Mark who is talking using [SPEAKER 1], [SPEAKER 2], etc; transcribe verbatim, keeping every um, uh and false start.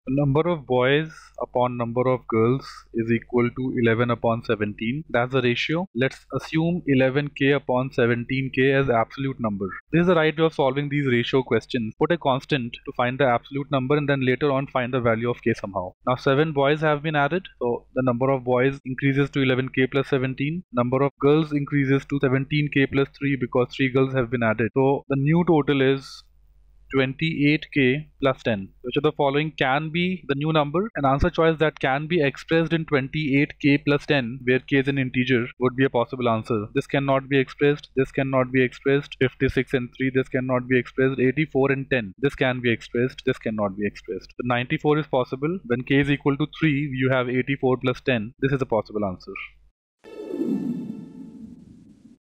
[SPEAKER 1] The number of boys upon number of girls is equal to eleven upon seventeen. That's the ratio. Let's assume eleven k upon seventeen k as absolute number. This is the right way of solving these ratio questions. Put a constant to find the absolute number and then later on find the value of k somehow. Now seven boys have been added, so the number of boys increases to eleven k plus seventeen. Number of girls increases to seventeen k plus three because three girls have been added. So the new total is twenty-eight k plus ten. Which of the following can be the new number? An answer choice that can be expressed in twenty-eight k plus ten, where k is an integer, would be a possible answer. This cannot be expressed, this cannot be expressed, fifty-six and three, this cannot be expressed, eighty-four and ten, this can be expressed, this cannot be expressed. So ninety-four is possible. When k is equal to three, you have eighty-four plus ten. This is a possible answer.